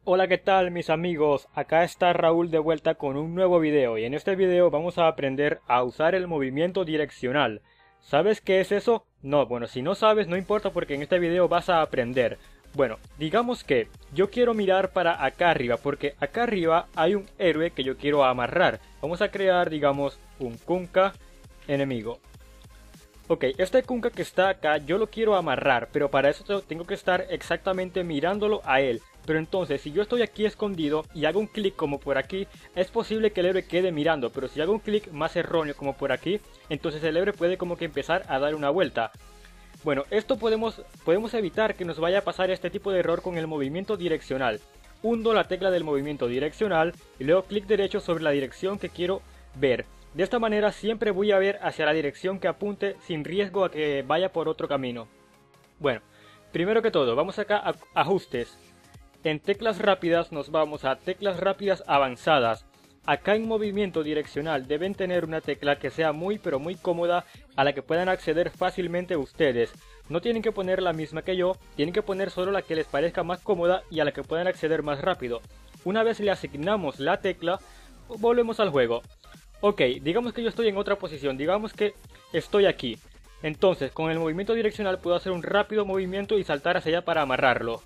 Hola, ¿qué tal mis amigos? Acá está Raúl de vuelta con un nuevo video y en este video vamos a aprender a usar el movimiento direccional. ¿Sabes qué es eso? No, bueno, si no sabes no importa porque en este video vas a aprender. Bueno, digamos que yo quiero mirar para acá arriba porque acá arriba hay un héroe que yo quiero amarrar. Vamos a crear, digamos, un Kunkka enemigo. Ok, este Kunkka que está acá yo lo quiero amarrar, pero para eso tengo que estar exactamente mirándolo a él. Pero entonces, si yo estoy aquí escondido y hago un clic como por aquí, es posible que el héroe quede mirando, pero si hago un clic más erróneo como por aquí, entonces el héroe puede como que empezar a dar una vuelta. Bueno, esto podemos evitar que nos vaya a pasar este tipo de error con el movimiento direccional. Hundo la tecla del movimiento direccional y luego clic derecho sobre la dirección que quiero ver. De esta manera siempre voy a ver hacia la dirección que apunte sin riesgo a que vaya por otro camino. Bueno, primero que todo, vamos acá a ajustes. En teclas rápidas nos vamos a teclas rápidas avanzadas. Acá en movimiento direccional deben tener una tecla que sea muy cómoda a la que puedan acceder fácilmente ustedes. No tienen que poner la misma que yo, tienen que poner solo la que les parezca más cómoda y a la que puedan acceder más rápido. Una vez le asignamos la tecla, volvemos al juego. Ok, digamos que yo estoy en otra posición, digamos que estoy aquí. Entonces, con el movimiento direccional puedo hacer un rápido movimiento y saltar hacia allá para amarrarlo.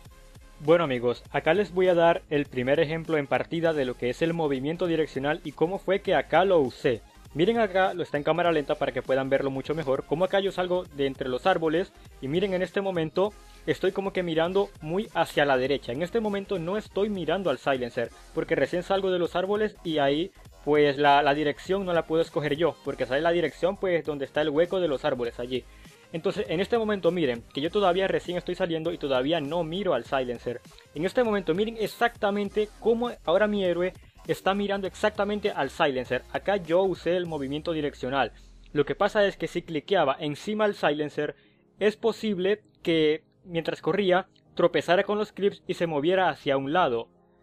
Bueno amigos, acá les voy a dar el primer ejemplo en partida de lo que es el movimiento direccional y cómo fue que acá lo usé. Miren acá, lo está en cámara lenta para que puedan verlo mucho mejor, como acá yo salgo de entre los árboles y miren en este momento estoy como que mirando muy hacia la derecha. En este momento no estoy mirando al silencer porque recién salgo de los árboles y ahí pues la dirección no la puedo escoger yo porque sale la dirección pues donde está el hueco de los árboles allí. Entonces en este momento miren que yo todavía recién estoy saliendo y todavía no miro al silencer. En este momento miren exactamente cómo ahora mi héroe está mirando exactamente al silencer. Acá yo usé el movimiento direccional. Lo que pasa es que si cliqueaba encima al silencer es posible que mientras corría tropezara con los clips y se moviera hacia un lado.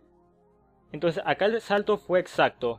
Entonces acá el salto fue exacto.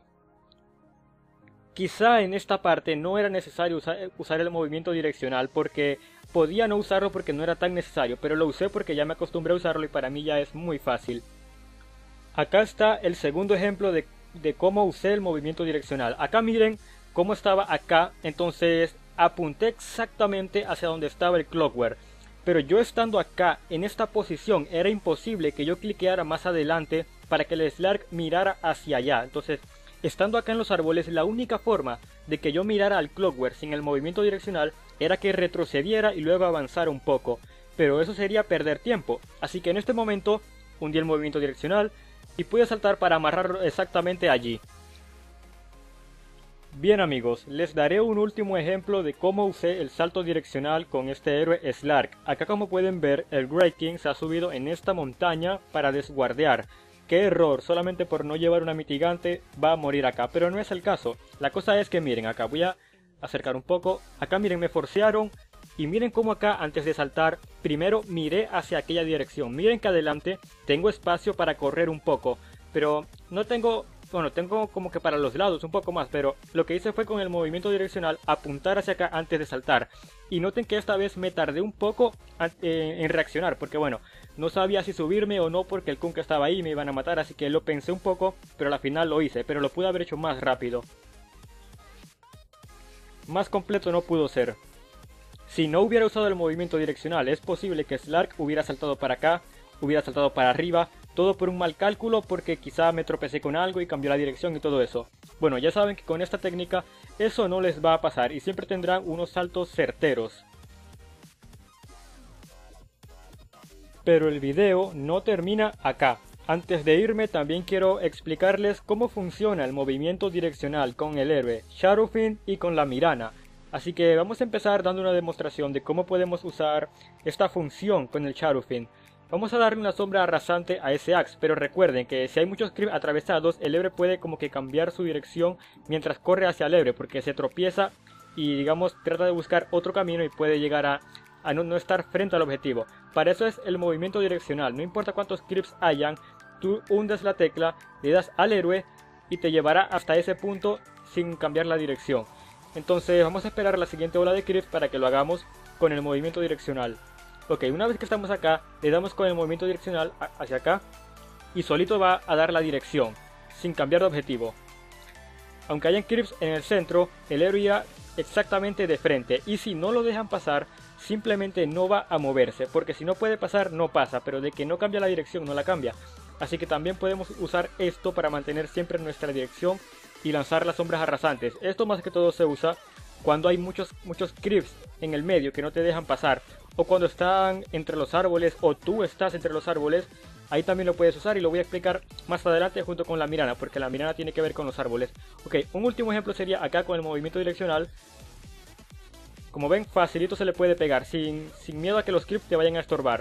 Quizá en esta parte no era necesario usar el movimiento direccional porque podía no usarlo porque no era tan necesario, pero lo usé porque ya me acostumbré a usarlo y para mí ya es muy fácil. Acá está el segundo ejemplo de cómo usé el movimiento direccional. Acá miren cómo estaba acá, entonces apunté exactamente hacia donde estaba el Clockwork. Pero yo estando acá en esta posición era imposible que yo cliqueara más adelante para que el Slark mirara hacia allá. Entonces estando acá en los árboles, la única forma de que yo mirara al Clockwork sin el movimiento direccional era que retrocediera y luego avanzara un poco, pero eso sería perder tiempo, así que en este momento hundí el movimiento direccional y pude saltar para amarrarlo exactamente allí. Bien amigos, les daré un último ejemplo de cómo usé el salto direccional con este héroe Slark. Acá como pueden ver, el Grey King se ha subido en esta montaña para desguardear. ¡Qué error! Solamente por no llevar una mitigante va a morir acá, pero no es el caso. La cosa es que miren, acá voy a acercar un poco. Acá miren, me forcearon y miren cómo acá antes de saltar, primero miré hacia aquella dirección. Miren que adelante tengo espacio para correr un poco, pero no tengo... Bueno, tengo como que para los lados un poco más, pero lo que hice fue con el movimiento direccional apuntar hacia acá antes de saltar. Y noten que esta vez me tardé un poco en reaccionar, porque bueno, no sabía si subirme o no porque el Kunkka estaba ahí y me iban a matar, así que lo pensé un poco, pero al final lo hice, pero lo pude haber hecho más rápido. Más completo no pudo ser. Si no hubiera usado el movimiento direccional, es posible que Slark hubiera saltado para acá, hubiera saltado para arriba, todo por un mal cálculo porque quizá me tropecé con algo y cambió la dirección y todo eso. Bueno, ya saben que con esta técnica eso no les va a pasar y siempre tendrán unos saltos certeros. Pero el video no termina acá. Antes de irme también quiero explicarles cómo funciona el movimiento direccional con el héroe Sharufin y con la Mirana. Así que vamos a empezar dando una demostración de cómo podemos usar esta función con el Sharufin. Vamos a darle una sombra arrasante a ese Axe, pero recuerden que si hay muchos clips atravesados, el héroe puede como que cambiar su dirección mientras corre hacia el héroe, porque se tropieza y digamos trata de buscar otro camino y puede llegar a no estar frente al objetivo. Para eso es el movimiento direccional, no importa cuántos clips hayan, tú hundes la tecla, le das al héroe y te llevará hasta ese punto sin cambiar la dirección. Entonces vamos a esperar la siguiente ola de clips para que lo hagamos con el movimiento direccional. Ok, una vez que estamos acá, le damos con el movimiento direccional hacia acá y solito va a dar la dirección, sin cambiar de objetivo. Aunque hayan creeps en el centro, el héroe irá exactamente de frente, y si no lo dejan pasar, simplemente no va a moverse, porque si no puede pasar, no pasa, pero de que no cambia la dirección, no la cambia. Así que también podemos usar esto para mantener siempre nuestra dirección y lanzar las sombras arrasantes. Esto más que todo se usa cuando hay muchos creeps en el medio que no te dejan pasar, o cuando están entre los árboles, o tú estás entre los árboles. Ahí también lo puedes usar y lo voy a explicar más adelante junto con la mirana, porque la mirana tiene que ver con los árboles. Ok, un último ejemplo sería acá con el movimiento direccional. Como ven, facilito se le puede pegar, sin miedo a que los creeps te vayan a estorbar.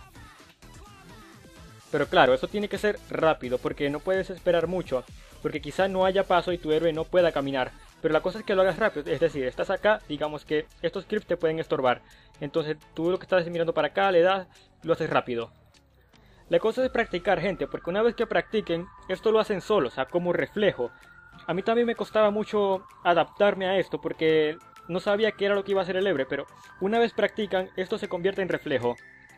Pero claro, eso tiene que ser rápido, porque no puedes esperar mucho, porque quizá no haya paso y tu héroe no pueda caminar. Pero la cosa es que lo hagas rápido, es decir, estás acá, digamos que estos creeps te pueden estorbar. Entonces tú lo que estás mirando para acá, le das, lo haces rápido. La cosa es practicar, gente, porque una vez que practiquen, esto lo hacen solos, o sea, como reflejo. A mí también me costaba mucho adaptarme a esto, porque no sabía qué era lo que iba a hacer el héroe, pero una vez practican, esto se convierte en reflejo.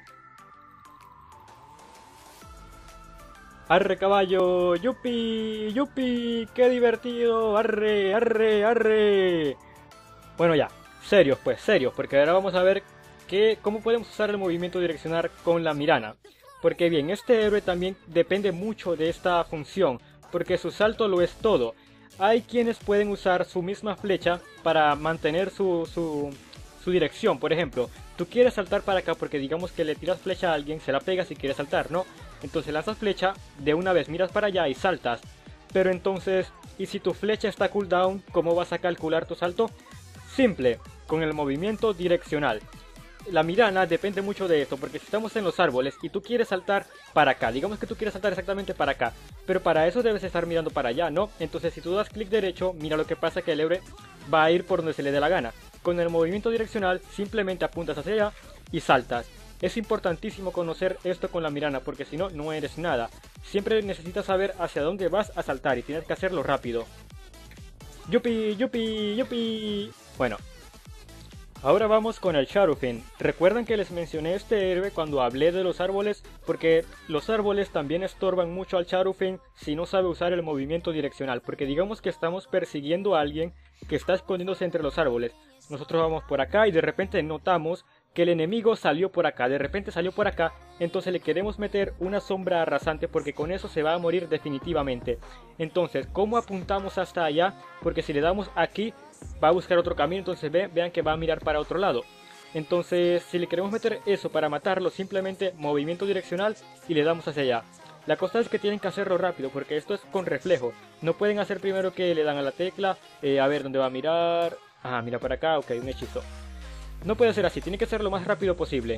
¡Arre caballo! ¡Yupi! ¡Yupi! ¡Qué divertido! ¡Arre! ¡Arre! ¡Arre! Bueno ya, serios pues, serios, porque ahora vamos a ver cómo podemos usar el movimiento direccional con la mirana. Porque bien, este héroe también depende mucho de esta función, porque su salto lo es todo. Hay quienes pueden usar su misma flecha para mantener su dirección. Por ejemplo, tú quieres saltar para acá porque digamos que le tiras flecha a alguien, se la pegas y quieres saltar, ¿no? Entonces lanzas flecha, de una vez miras para allá y saltas. Pero entonces, ¿y si tu flecha está cooldown? ¿Cómo vas a calcular tu salto? Simple, con el movimiento direccional. La mirana depende mucho de esto, porque si estamos en los árboles y tú quieres saltar para acá, digamos que tú quieres saltar exactamente para acá, pero para eso debes estar mirando para allá, ¿no? Entonces si tú das clic derecho, mira lo que pasa, que el héroe va a ir por donde se le dé la gana. Con el movimiento direccional simplemente apuntas hacia allá y saltas. Es importantísimo conocer esto con la mirana, porque si no, no eres nada. Siempre necesitas saber hacia dónde vas a saltar y tienes que hacerlo rápido. ¡Yupi! ¡Yupi! ¡Yupi! Bueno. Ahora vamos con el Sharufin. Recuerdan que les mencioné este héroe cuando hablé de los árboles, porque los árboles también estorban mucho al Sharufin si no sabe usar el movimiento direccional, porque digamos que estamos persiguiendo a alguien que está escondiéndose entre los árboles. Nosotros vamos por acá y de repente notamos que el enemigo salió por acá, de repente salió por acá, entonces le queremos meter una sombra arrasante porque con eso se va a morir definitivamente. Entonces, ¿cómo apuntamos hasta allá? Porque si le damos aquí, va a buscar otro camino, entonces vean que va a mirar para otro lado. Entonces, si le queremos meter eso para matarlo, simplemente movimiento direccional y le damos hacia allá. La cosa es que tienen que hacerlo rápido, porque esto es con reflejo. No pueden hacer primero que le dan a la tecla, a ver dónde va a mirar. Ah, mira para acá, ok, un hechizo. No puede ser así, tiene que ser lo más rápido posible.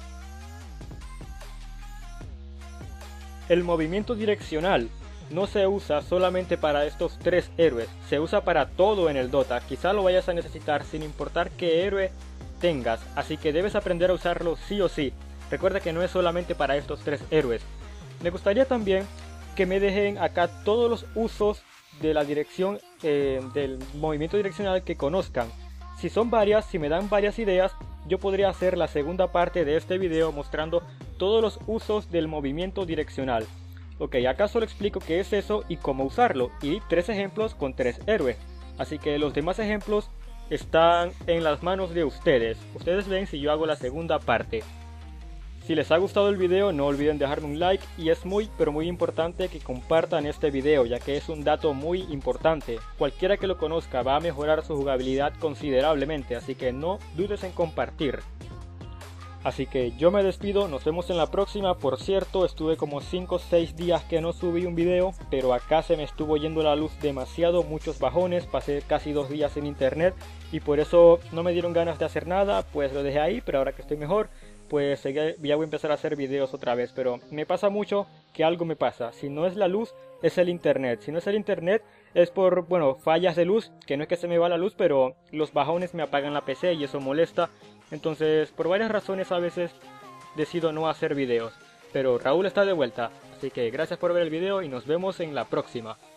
El movimiento direccional no se usa solamente para estos tres héroes, se usa para todo en el Dota. Quizá lo vayas a necesitar sin importar qué héroe tengas, así que debes aprender a usarlo sí o sí. Recuerda que no es solamente para estos tres héroes. Me gustaría también que me dejen acá todos los usos de la dirección del movimiento direccional que conozcan. Si son varias, si me dan varias ideas, yo podría hacer la segunda parte de este video mostrando todos los usos del movimiento direccional. Ok, acá solo explico qué es eso y cómo usarlo, y 3 ejemplos con 3 héroes. Así que los demás ejemplos están en las manos de ustedes. Ustedes ven si yo hago la segunda parte. Si les ha gustado el video, no olviden dejarme un like, y es muy pero muy importante que compartan este video, ya que es un dato muy importante. Cualquiera que lo conozca va a mejorar su jugabilidad considerablemente, así que no dudes en compartir. Así que yo me despido, nos vemos en la próxima. Por cierto, estuve como 5 o 6 días que no subí un video, pero acá se me estuvo yendo la luz demasiado, muchos bajones, pasé casi 2 días sin internet y por eso no me dieron ganas de hacer nada, pues lo dejé ahí, pero ahora que estoy mejor, pues ya voy a empezar a hacer videos otra vez. Pero me pasa mucho que algo me pasa, si no es la luz, es el internet. Si no es el internet, es por, bueno, fallas de luz, que no es que se me va la luz, pero los bajones me apagan la PC y eso molesta. Entonces, por varias razones a veces decido no hacer videos. Pero Raúl está de vuelta, así que gracias por ver el video y nos vemos en la próxima.